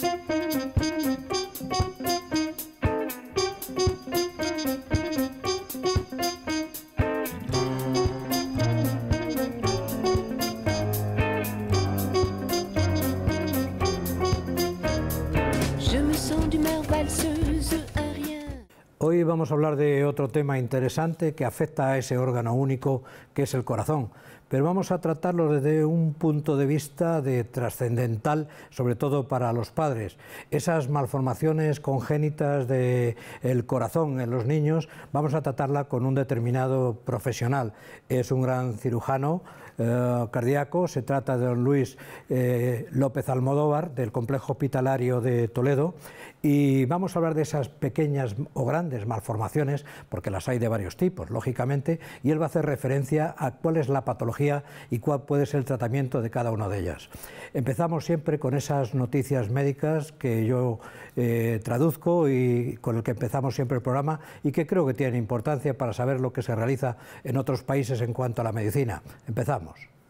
Hoy vamos a hablar de otro tema interesante que afecta a ese órgano único que es el corazón, pero vamos a tratarlo desde un punto de vista trascendental, sobre todo para los padres. Esas malformaciones congénitas del corazón en los niños, vamos a tratarla con un determinado profesional. Es un gran cirujano cardíaco, se trata de don Luis López Almodóvar, del Complejo Hospitalario de Toledo, y vamos a hablar de esas pequeñas o grandes malformaciones, porque las hay de varios tipos, lógicamente, y él va a hacer referencia a cuál es la patología y cuál puede ser el tratamiento de cada una de ellas. Empezamos siempre con esas noticias médicas que yo traduzco y con el que empezamos siempre el programa y que creo que tienen importancia para saber lo que se realiza en otros países en cuanto a la medicina. Empezamos.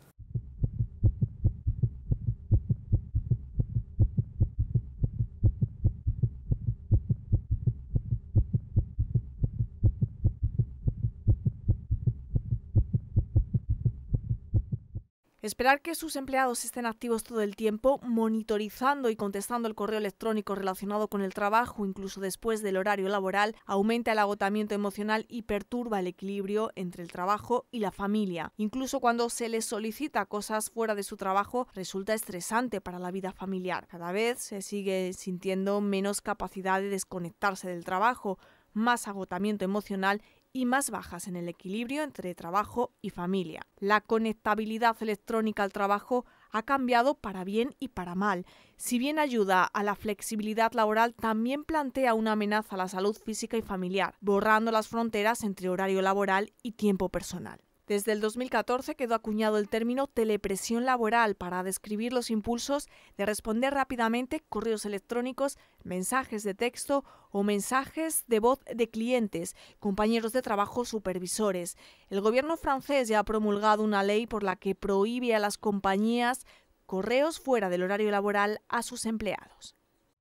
Esperar que sus empleados estén activos todo el tiempo, monitorizando y contestando el correo electrónico relacionado con el trabajo, incluso después del horario laboral, aumenta el agotamiento emocional y perturba el equilibrio entre el trabajo y la familia. Incluso cuando se les solicita cosas fuera de su trabajo, resulta estresante para la vida familiar. Cada vez se sigue sintiendo menos capacidad de desconectarse del trabajo, más agotamiento emocional y más bajas en el equilibrio entre trabajo y familia. La conectabilidad electrónica al trabajo ha cambiado para bien y para mal. Si bien ayuda a la flexibilidad laboral, también plantea una amenaza a la salud física y familiar, borrando las fronteras entre horario laboral y tiempo personal. Desde el 2014 quedó acuñado el término telepresión laboral para describir los impulsos de responder rápidamente correos electrónicos, mensajes de texto o mensajes de voz de clientes, compañeros de trabajo, supervisores. El gobierno francés ya ha promulgado una ley por la que prohíbe a las compañías correos fuera del horario laboral a sus empleados.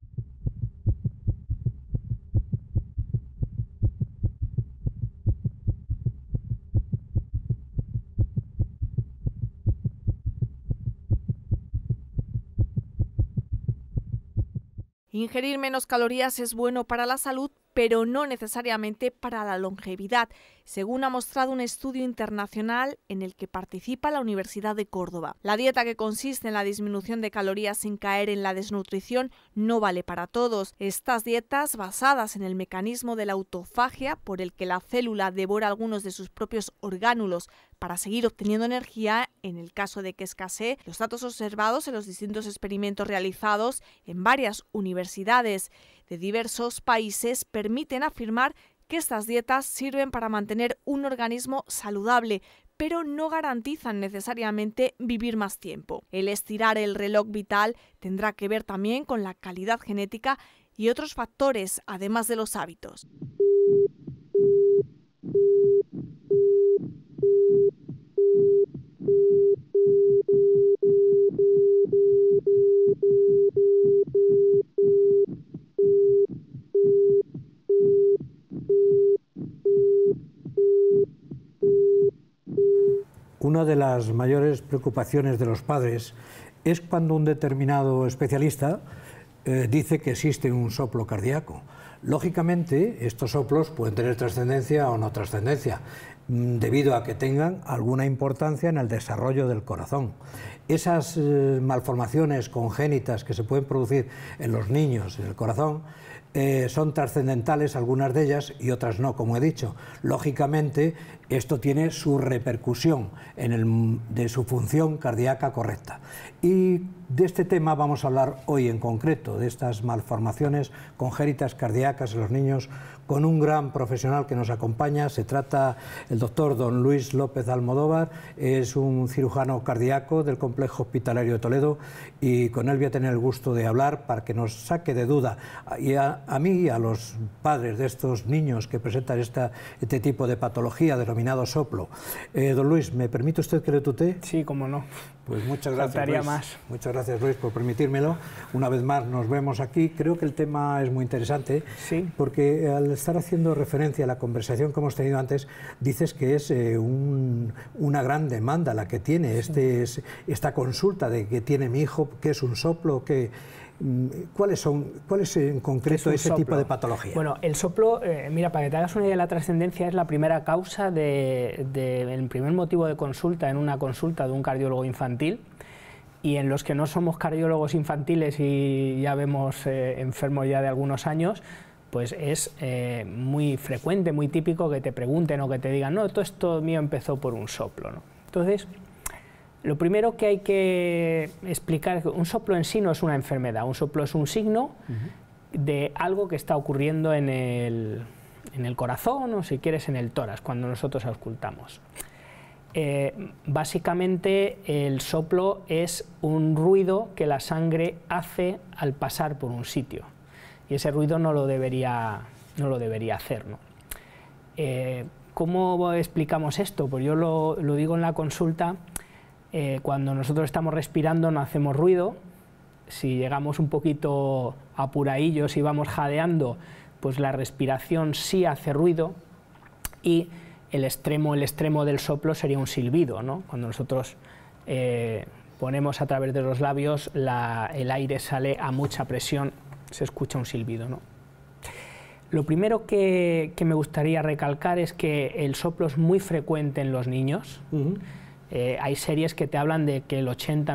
Ingerir menos calorías es bueno para la salud, pero no necesariamente para la longevidad, según ha mostrado un estudio internacional en el que participa la Universidad de Córdoba. La dieta, que consiste en la disminución de calorías sin caer en la desnutrición, no vale para todos. Estas dietas, basadas en el mecanismo de la autofagia, por el que la célula devora algunos de sus propios orgánulos para seguir obteniendo energía en el caso de que escasee, los datos observados en los distintos experimentos realizados en varias universidades de diversos países permiten afirmar que estas dietas sirven para mantener un organismo saludable, pero no garantizan necesariamente vivir más tiempo. El estirar el reloj vital tendrá que ver también con la calidad genética y otros factores, además de los hábitos. Una de las mayores preocupaciones de los padres es cuando un determinado especialista dice que existe un soplo cardíaco. Lógicamente, estos soplos pueden tener trascendencia o no trascendencia, debido a que tengan alguna importancia en el desarrollo del corazón. Esas malformaciones congénitas que se pueden producir en los niños en el corazón son trascendentales, algunas de ellas, y otras no, como he dicho. Lógicamente, esto tiene su repercusión de su función cardíaca correcta. Y de este tema vamos a hablar hoy en concreto, de estas malformaciones congénitas cardíacas cardíacas en los niños con un gran profesional que nos acompaña. Se trata el doctor don Luis López Almodóvar, es un cirujano cardíaco del Complejo Hospitalario de Toledo, y con él voy a tener el gusto de hablar para que nos saque de duda y a mí y a los padres de estos niños que presentan este tipo de patología denominado soplo. Don Luis, ¿me permite usted que le tutee? Sí, cómo no. Pues muchas gracias, Luis. Muchas gracias, Luis, por permitírmelo. Una vez más nos vemos aquí. Creo que el tema es muy interesante, sí, porque al estar haciendo referencia a la conversación que hemos tenido antes, dices que es una gran demanda la que tiene esta consulta de que tiene mi hijo, que es un soplo, ¿cuál es en concreto ese tipo de patología? Bueno, el soplo, mira, para que te hagas una idea de la trascendencia, es la primera causa el primer motivo de consulta en una consulta de un cardiólogo infantil, y en los que no somos cardiólogos infantiles y ya vemos enfermos ya de algunos años, pues es muy frecuente, muy típico que te pregunten o que te digan, no, todo esto mío empezó por un soplo, ¿no? Entonces, lo primero que hay que explicar es que un soplo en sí no es una enfermedad, un soplo es un signo de algo que está ocurriendo en el corazón, o si quieres en el tórax, cuando nosotros auscultamos. Básicamente el soplo es un ruido que la sangre hace al pasar por un sitio, y ese ruido no lo debería hacer, ¿no? ¿Cómo explicamos esto? Pues yo lo digo en la consulta. Cuando nosotros estamos respirando no hacemos ruido. Si llegamos un poquito apuradillos y vamos jadeando, pues la respiración sí hace ruido, y el extremo del soplo sería un silbido, ¿no? Cuando nosotros ponemos a través de los labios, el aire sale a mucha presión, se escucha un silbido, ¿no? Lo primero que me gustaría recalcar es que el soplo es muy frecuente en los niños. Hay series que te hablan de que el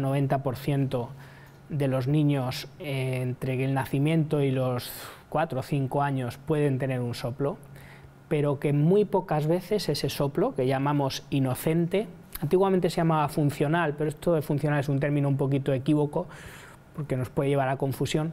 80-90% de los niños entre el nacimiento y los 4 o 5 años pueden tener un soplo, pero que muy pocas veces ese soplo, que llamamos inocente, antiguamente se llamaba funcional, pero esto de funcional es un término un poquito equívoco porque nos puede llevar a confusión,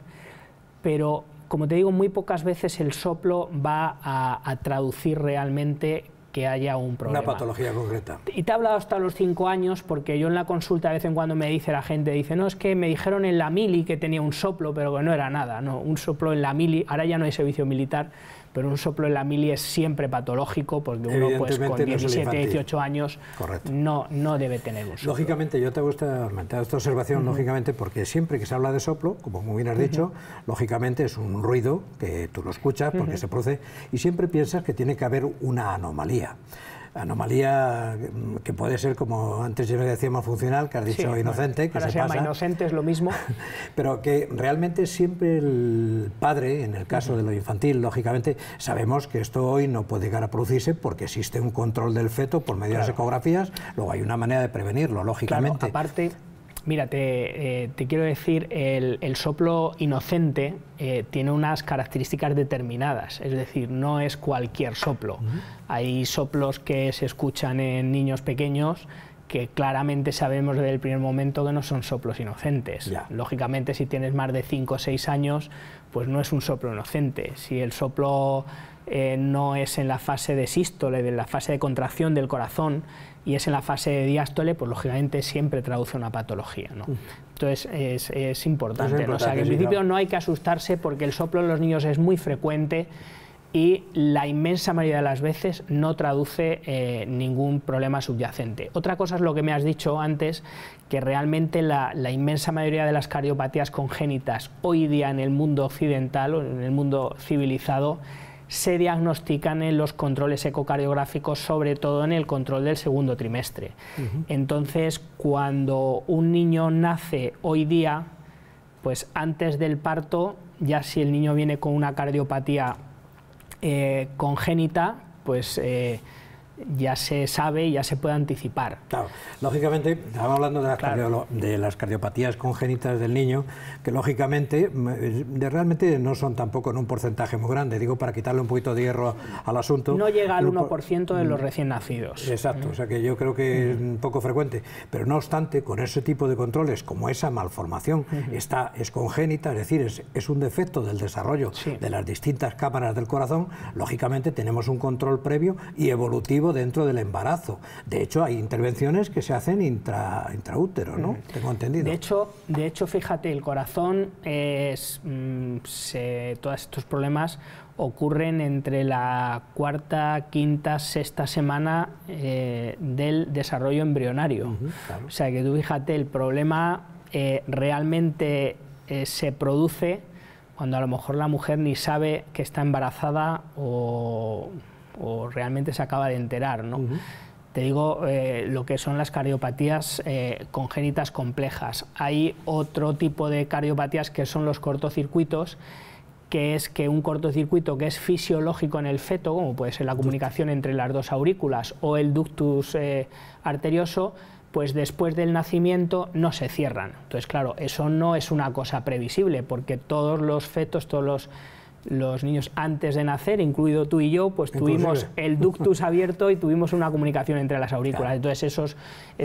pero como te digo, muy pocas veces el soplo va a traducir realmente que haya un problema. Una patología concreta. Y te he hablado hasta los 5 años, porque yo en la consulta de vez en cuando me dice la gente, dice, no, es que me dijeron en la mili que tenía un soplo, pero que no era nada, no, un soplo en la mili, ahora ya no hay servicio militar, pero un soplo en la mili es siempre patológico, porque uno pues con 17, 18 años no debe tener un soplo. Lógicamente, yo te gusta aumentar esta observación, lógicamente, porque siempre que se habla de soplo, como muy bien has dicho, lógicamente es un ruido que tú lo escuchas porque se produce, y siempre piensas que tiene que haber una anomalía. Anomalía que puede ser, como antes ya decíamos, funcional, que has dicho inocente, que ahora se llama inocente, es lo mismo. Pero que realmente siempre el padre, en el caso de lo infantil, lógicamente, sabemos que esto hoy no puede llegar a producirse porque existe un control del feto por medio de las ecografías, luego hay una manera de prevenirlo, lógicamente. Claro, aparte, mira, te quiero decir, el soplo inocente tiene unas características determinadas, es decir, no es cualquier soplo. Hay soplos que se escuchan en niños pequeños que claramente sabemos desde el primer momento que no son soplos inocentes. Lógicamente, si tienes más de 5 o 6 años, pues no es un soplo inocente. Si el soplo no es en la fase de sístole, de la fase de contracción del corazón, y es en la fase de diástole, pues lógicamente siempre traduce una patología, ¿no? Entonces es importante, ¿no? O sea, que en principio no hay que asustarse, porque el soplo en los niños es muy frecuente y la inmensa mayoría de las veces no traduce ningún problema subyacente. Otra cosa es lo que me has dicho antes, que realmente la inmensa mayoría de las cardiopatías congénitas hoy día en el mundo occidental o en el mundo civilizado se diagnostican en los controles ecocardiográficos, sobre todo en el control del segundo trimestre. Entonces, cuando un niño nace hoy día, pues antes del parto, ya si el niño viene con una cardiopatía congénita, pues ya se sabe y ya se puede anticipar. Claro, lógicamente, estamos hablando de las cardiopatías congénitas del niño, que lógicamente realmente no son tampoco en un porcentaje muy grande, digo, para quitarle un poquito de hierro al asunto. No llega al 1% de los recién nacidos. Exacto, o sea que yo creo que es un poco frecuente, pero no obstante, con ese tipo de controles, como esa malformación es congénita, es decir, es un defecto del desarrollo de las distintas cámaras del corazón, lógicamente tenemos un control previo y evolutivo dentro del embarazo. De hecho, hay intervenciones que se hacen intraútero, ¿no? Tengo entendido. De hecho, fíjate, el corazón, todos estos problemas ocurren entre la cuarta, quinta, sexta semana del desarrollo embrionario. Claro. O sea, que tú fíjate, el problema realmente se produce cuando a lo mejor la mujer ni sabe que está embarazada o realmente se acaba de enterar, ¿no? Te digo lo que son las cardiopatías congénitas complejas. Hay otro tipo de cardiopatías que son los cortocircuitos, que es que un cortocircuito que es fisiológico en el feto, como puede ser la comunicación entre las dos aurículas o el ductus arterioso, pues después del nacimiento no se cierran. Entonces, claro, eso no es una cosa previsible, porque todos los fetos, todos los niños antes de nacer, incluido tú y yo, pues tuvimos el ductus abierto y tuvimos una comunicación entre las aurículas. Claro. Entonces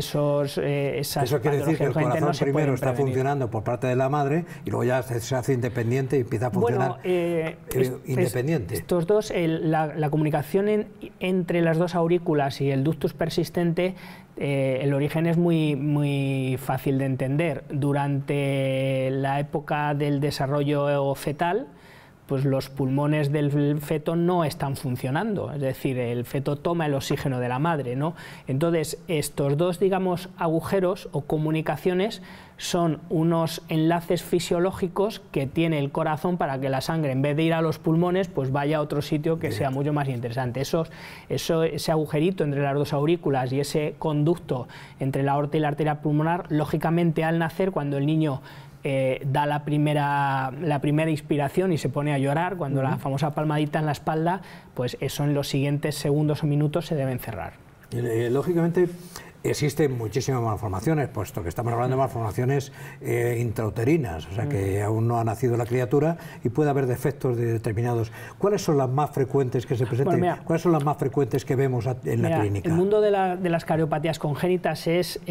eso quiere decir que el corazón no primero está funcionando por parte de la madre y luego ya se hace independiente y empieza a funcionar independiente. Estos dos, la comunicación entre las dos aurículas y el ductus persistente, el origen es muy fácil de entender. Durante la época del desarrollo fetal, pues los pulmones del feto no están funcionando, es decir, el feto toma el oxígeno de la madre, ¿no? Entonces, estos dos, digamos, agujeros o comunicaciones son unos enlaces fisiológicos que tiene el corazón para que la sangre, en vez de ir a los pulmones, pues vaya a otro sitio que sea mucho más interesante. Ese agujerito entre las dos aurículas y ese conducto entre la aorta y la arteria pulmonar, lógicamente al nacer, cuando el niño da la primera inspiración y se pone a llorar, cuando la famosa palmadita en la espalda, pues eso en los siguientes segundos o minutos se deben cerrar. Lógicamente existen muchísimas malformaciones, puesto que estamos hablando de malformaciones intrauterinas, o sea que aún no ha nacido la criatura y puede haber defectos determinados. ¿Cuáles son las más frecuentes que se presentan? Bueno, ¿cuáles son las más frecuentes que vemos en la clínica? El mundo de las cardiopatías congénitas es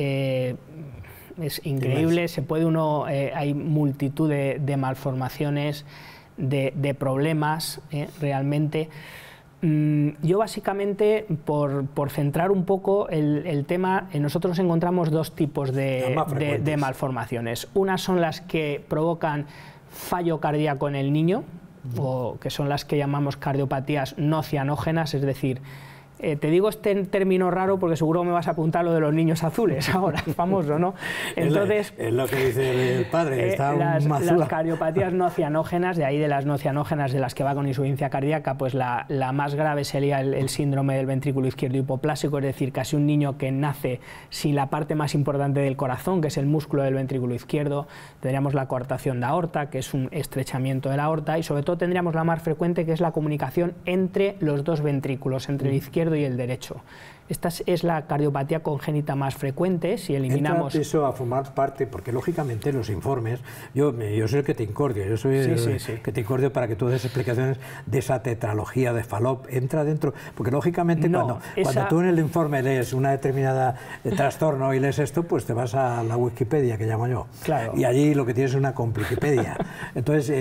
increíble, hay multitud de malformaciones, de problemas, realmente. Yo básicamente, por centrar un poco el tema, nosotros encontramos dos tipos de malformaciones. Unas son las que provocan fallo cardíaco en el niño, o que son las que llamamos cardiopatías no cianógenas, es decir, te digo este término raro porque seguro me vas a apuntar lo de los niños azules ahora, famoso, ¿no? Entonces, es lo que dice el padre, las cardiopatías no cianógenas, de ahí de las no cianógenas de las que va con insuficiencia cardíaca, pues la más grave sería el síndrome del ventrículo izquierdo hipoplásico, es decir, casi un niño que nace sin la parte más importante del corazón, que es el músculo del ventrículo izquierdo. Tendríamos la coartación de aorta, que es un estrechamiento de la aorta, y sobre todo tendríamos la más frecuente, que es la comunicación entre los dos ventrículos, entre el izquierdo y el derecho. Esta es la cardiopatía congénita más frecuente. Si eliminamos... Entra eso a formar parte, porque lógicamente en los informes, yo soy el que te incordio, yo soy el que te incordio para que tú des explicaciones de esa tetralogía de Fallot, entra dentro, porque lógicamente cuando tú en el informe lees una determinada trastorno y lees esto, pues te vas a la Wikipedia, que llamo yo, claro. Y allí lo que tienes es una compliquipedia. Entonces,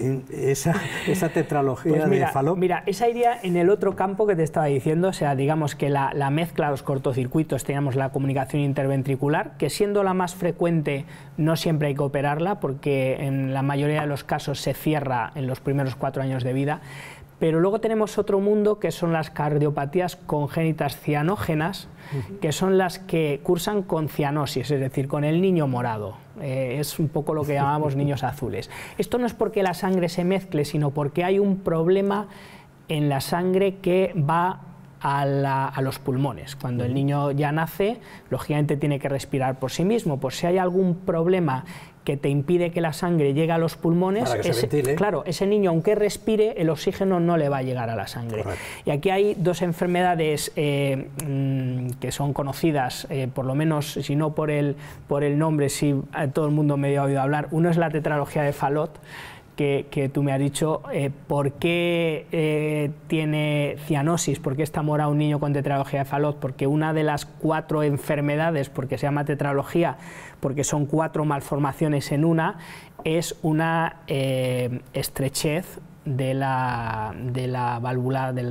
esa tetralogía de Fallot... Mira, esa iría en el otro campo que te estaba diciendo, o sea, digamos que la mezcla de los cortocircuitos, teníamos la comunicación interventricular, que siendo la más frecuente no siempre hay que operarla, porque en la mayoría de los casos se cierra en los primeros 4 años de vida. Pero luego tenemos otro mundo, que son las cardiopatías congénitas cianógenas, que son las que cursan con cianosis, es decir, con el niño morado. Es un poco lo que llamamos niños azules. Esto no es porque la sangre se mezcle, sino porque hay un problema en la sangre que va a los pulmones. Cuando el niño ya nace, lógicamente tiene que respirar por sí mismo. Pues si hay algún problema que te impide que la sangre llegue a los pulmones, para que se ventile. Claro, ese niño, aunque respire, el oxígeno no le va a llegar a la sangre. Correcto. Y aquí hay dos enfermedades que son conocidas, por lo menos, si no por el nombre, sí todo el mundo medio ha oído hablar. Uno es la tetralogía de Fallot, que tú me has dicho, ¿por qué tiene cianosis? ¿Por qué está morado un niño con tetralogía de Fallot? Porque una de las 4 enfermedades, porque se llama tetralogía, porque son 4 malformaciones en una, es una estrechez de la válvula de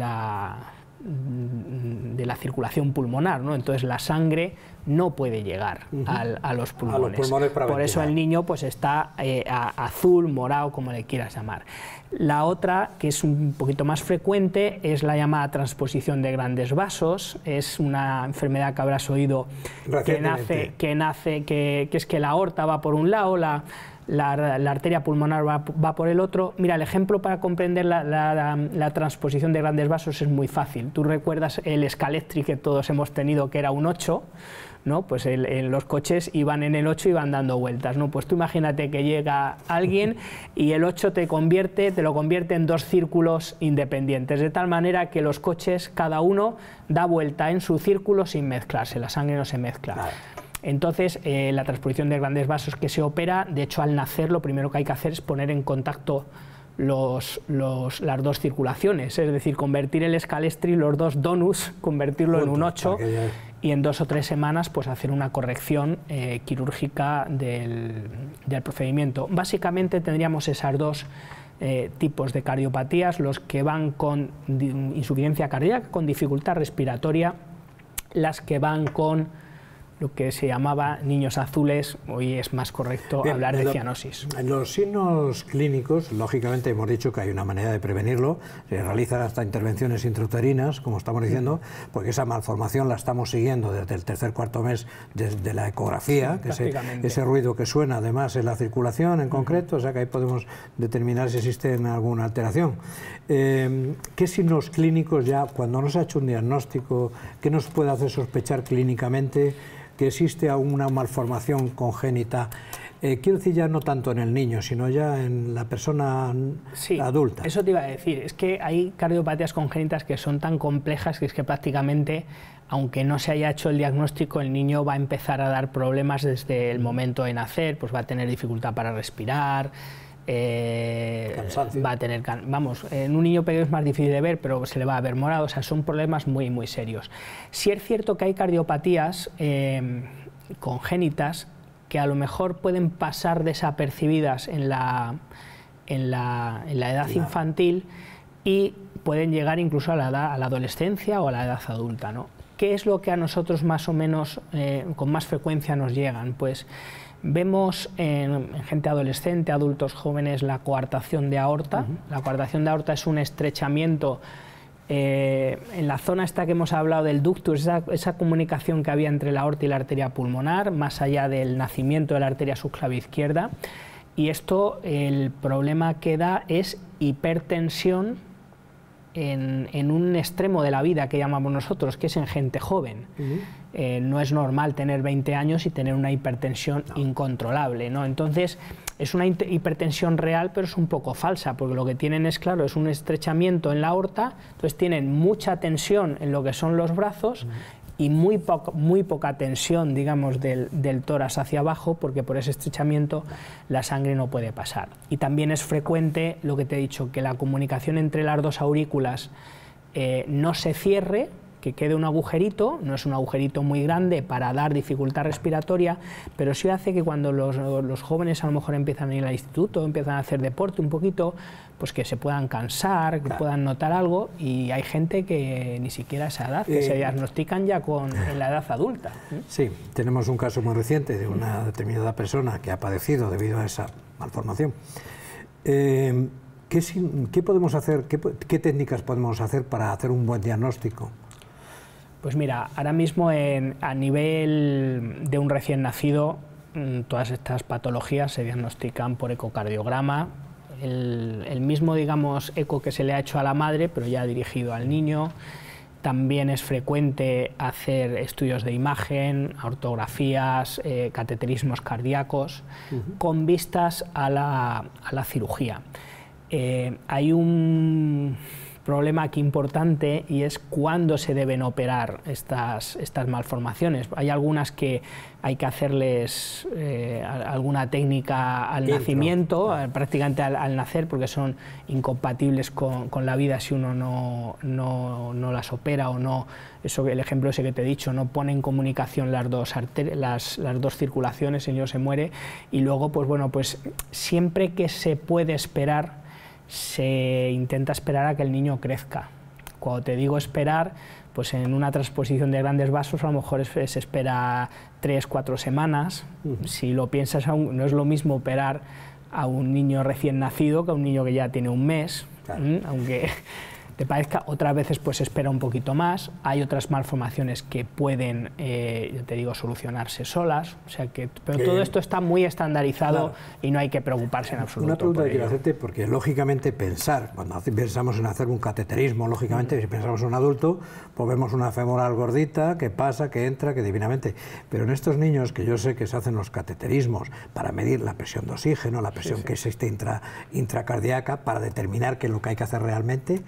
la circulación pulmonar, ¿no? Entonces la sangre no puede llegar a los pulmones. Por eso el niño pues está azul, morado, como le quieras llamar. La otra, que es un poquito más frecuente, es la llamada transposición de grandes vasos. Es una enfermedad que habrás oído que es que la aorta va por un lado, la arteria pulmonar va por el otro. Mira, el ejemplo para comprender la transposición de grandes vasos es muy fácil. Tú recuerdas el Scalextric que todos hemos tenido, que era un 8, ¿no? Pues los coches iban en el 8 y van dando vueltas, ¿no? Pues tú imagínate que llega alguien y el 8 te lo convierte en 2 círculos independientes, de tal manera que los coches, cada uno da vuelta en su círculo sin mezclarse, la sangre no se mezcla. Claro. Entonces, la transposición de grandes vasos que se opera, de hecho al nacer lo primero que hay que hacer es poner en contacto las 2 circulaciones, es decir, convertir el Scalextric, los 2 donus, convertirlo en un 8 y en 2 o 3 semanas pues hacer una corrección quirúrgica del procedimiento. Básicamente tendríamos esas 2 tipos de cardiopatías, los que van con insuficiencia cardíaca, con dificultad respiratoria, las que van con lo que se llamaba niños azules, hoy es más correcto hablar de cianosis. En los signos clínicos, lógicamente hemos dicho que hay una manera de prevenirlo, se realizan hasta intervenciones intrauterinas, como estamos diciendo, porque esa malformación la estamos siguiendo desde el tercer, cuarto mes de la ecografía, que ese ruido que suena además en la circulación en concreto, o sea que ahí podemos determinar si existe alguna alteración. ¿Qué signos clínicos ya, cuando no se ha hecho un diagnóstico, qué nos puede hacer sospechar clínicamente que existe una malformación congénita? Quiero decir, ya no tanto en el niño, sino ya en la persona adulta. Eso te iba a decir, es que hay cardiopatías congénitas que son tan complejas que es que prácticamente, aunque no se haya hecho el diagnóstico, el niño va a empezar a dar problemas desde el momento de nacer, pues va a tener dificultad para respirar, va a tener, en un niño pequeño es más difícil de ver, pero se le va a ver morado, o sea, son problemas muy, muy serios. Sí es cierto que hay cardiopatías congénitas que a lo mejor pueden pasar desapercibidas en la edad infantil y pueden llegar incluso a la adolescencia o a la edad adulta, ¿no? ¿Qué es lo que a nosotros más o menos con más frecuencia nos llegan? Pues vemos en gente adolescente, adultos jóvenes, la coartación de aorta. La coartación de aorta es un estrechamiento en la zona esta que hemos hablado del ductus, esa comunicación que había entre la aorta y la arteria pulmonar, más allá del nacimiento de la arteria subclavia izquierda. Y esto, el problema que da es hipertensión en un extremo de la vida que llamamos nosotros, que es en gente joven. No es normal tener 20 años y tener una hipertensión incontrolable, ¿no? Entonces, es una hipertensión real, pero es un poco falsa, porque lo que tienen es, claro, es un estrechamiento en la aorta, entonces tienen mucha tensión en lo que son los brazos y muy poca tensión, digamos, del tórax hacia abajo, porque por ese estrechamiento la sangre no puede pasar. Y también es frecuente, lo que te he dicho, que la comunicación entre las 2 aurículas no se cierre, que quede un agujerito, no es un agujerito muy grande para dar dificultad respiratoria, pero sí hace que cuando los jóvenes a lo mejor empiezan a ir al instituto, empiezan a hacer deporte un poquito, pues que se puedan cansar, que puedan notar algo, y hay gente que ni siquiera a esa edad, que se diagnostican ya en la edad adulta. Sí, tenemos un caso muy reciente de una determinada persona que ha padecido debido a esa malformación. ¿Qué podemos hacer, qué técnicas podemos hacer para hacer un buen diagnóstico? Pues mira, ahora mismo a nivel de un recién nacido, todas estas patologías se diagnostican por ecocardiograma, el mismo, digamos, eco que se le ha hecho a la madre, pero ya dirigido al niño. También es frecuente hacer estudios de imagen, ortografías, cateterismos cardíacos, con vistas a la cirugía. Hay un problema aquí importante, y es cuándo se deben operar estas malformaciones. Hay algunas que hay que hacerles alguna técnica al nacimiento, prácticamente al nacer, porque son incompatibles con la vida si uno no las opera o no. Eso, el ejemplo ese que te he dicho, no pone en comunicación las dos circulaciones, el niño se muere. Y luego, pues bueno, pues siempre que se puede esperar, se intenta esperar a que el niño crezca. Cuando te digo esperar, pues en una transposición de grandes vasos a lo mejor se espera 3-4 semanas. Si lo piensas, no es lo mismo operar a un niño recién nacido que a un niño que ya tiene un mes, claro. Aunque te parezca, otras veces pues espera un poquito más. Hay otras malformaciones que pueden, yo te digo, solucionarse solas, o sea que, pero todo esto está muy estandarizado, claro. Y no hay que preocuparse en absoluto. Una pregunta que quiero hacerte, porque lógicamente cuando pensamos en hacer un cateterismo, lógicamente si pensamos en un adulto, pues vemos una femoral gordita que pasa, que entra, que divinamente, pero en estos niños que yo sé que se hacen los cateterismos para medir la presión de oxígeno, la presión que existe intracardíaca, para determinar qué es lo que hay que hacer realmente.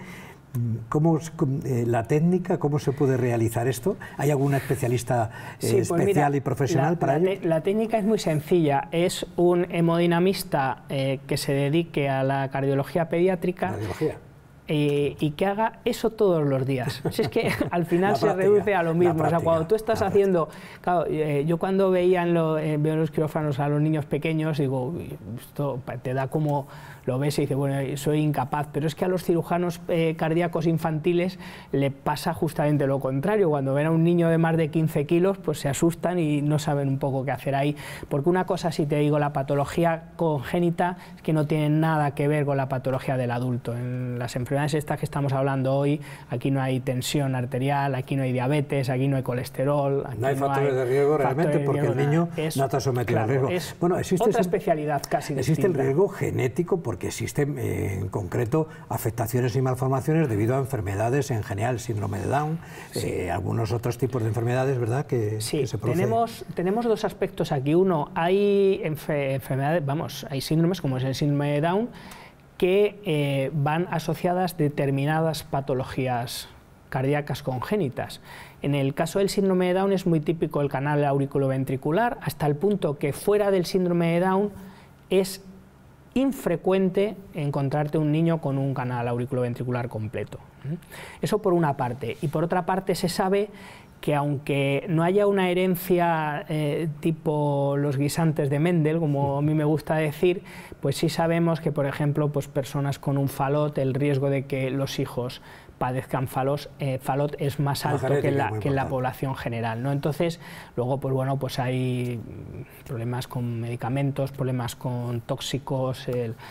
La técnica, ¿cómo se puede realizar esto? ¿Hay alguna especialista especial y profesional para ello? La técnica es muy sencilla, es un hemodinamista que se dedique a la cardiología pediátrica y que haga eso todos los días. Si es que al final se reduce a lo mismo. O sea, cuando tú estás haciendo... Claro, yo cuando veo en los quirófanos a los niños pequeños, digo, esto te da como... Lo ves y dices, bueno, soy incapaz, pero es que a los cirujanos cardíacos infantiles le pasa justamente lo contrario. Cuando ven a un niño de más de 15 kilos, pues se asustan y no saben un poco qué hacer ahí. Porque una cosa, si te digo, la patología congénita es que no tiene nada que ver con la patología del adulto. En las enfermedades estas que estamos hablando hoy, aquí no hay tensión arterial, aquí no hay diabetes, aquí no hay colesterol. Aquí no hay factores de riesgo realmente, porque el niño no está sometido al riesgo. Bueno, existe otra especialidad casi distinta. Existe el riesgo genético, porque existen en concreto afectaciones y malformaciones debido a enfermedades, en general el síndrome de Down, algunos otros tipos de enfermedades, ¿verdad?, que se producen. Tenemos dos aspectos aquí. Uno, hay enfermedades, hay síndromes como es el síndrome de Down que van asociadas determinadas patologías cardíacas congénitas. En el caso del síndrome de Down es muy típico el canal auriculoventricular, hasta el punto que fuera del síndrome de Down es infrecuente encontrarte un niño con un canal auriculoventricular completo. Eso por una parte. Y por otra parte se sabe que aunque no haya una herencia tipo los guisantes de Mendel, como a mí me gusta decir, pues sí sabemos que, por ejemplo, pues personas con un Fallot, el riesgo de que los hijos padezcan Fallot es más alto que en la población general, ¿no? Entonces, luego, pues bueno, pues hay problemas con medicamentos, problemas con tóxicos,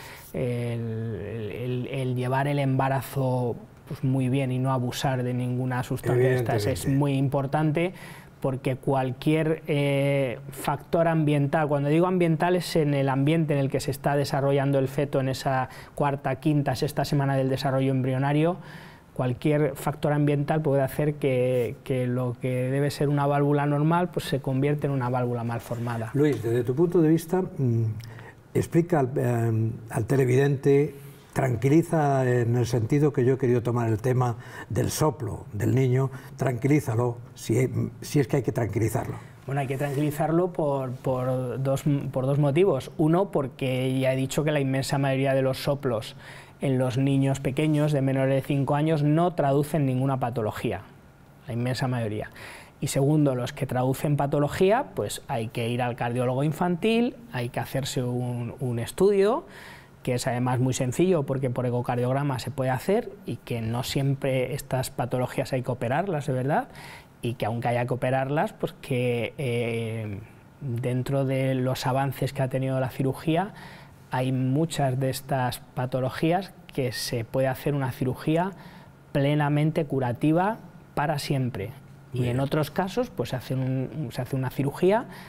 el llevar el embarazo pues muy bien y no abusar de ninguna sustancia de estas es muy importante, porque cualquier factor ambiental, cuando digo ambiental es en el ambiente en el que se está desarrollando el feto en esa cuarta, quinta, sexta semana del desarrollo embrionario, cualquier factor ambiental puede hacer que lo que debe ser una válvula normal pues se convierte en una válvula malformada. Luis, desde tu punto de vista, explica al televidente, tranquiliza en el sentido que yo he querido tomar el tema del soplo del niño, tranquilízalo, si es que hay que tranquilizarlo. Bueno, hay que tranquilizarlo por dos motivos. Uno, porque ya he dicho que la inmensa mayoría de los soplos en los niños pequeños de menores de 5 años no traducen ninguna patología, la inmensa mayoría. Y segundo, los que traducen patología, pues hay que ir al cardiólogo infantil, hay que hacerse un estudio, que es además muy sencillo porque por ecocardiograma se puede hacer, y que no siempre estas patologías hay que operarlas, de verdad, y que aunque haya que operarlas, pues que dentro de los avances que ha tenido la cirugía, hay muchas de estas patologías que se puede hacer una cirugía plenamente curativa para siempre. Y en otros casos pues se hace una cirugía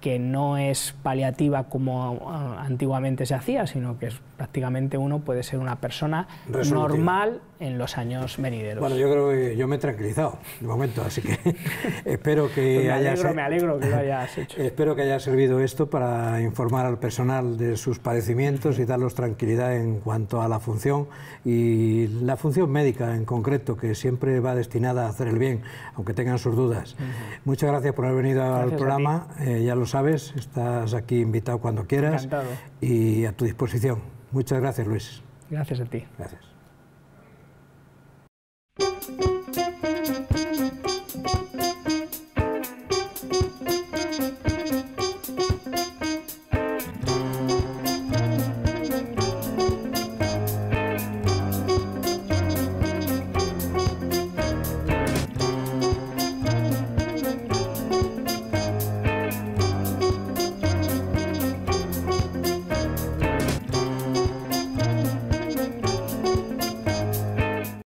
que no es paliativa como antiguamente se hacía, sino que prácticamente uno puede ser una persona normal en los años venideros. Bueno, yo creo que yo me he tranquilizado de momento, así que espero que me alegro que lo hayas hecho. Espero que haya servido esto para informar al personal de sus padecimientos y darles tranquilidad en cuanto a la función, y la función médica en concreto, que siempre va destinada a hacer el bien, aunque tengan sus dudas. Muchas gracias por haber venido al programa. Ya lo sabes, estás aquí invitado cuando quieras. Encantado. Y a tu disposición. Muchas gracias, Luis. Gracias a ti. Gracias.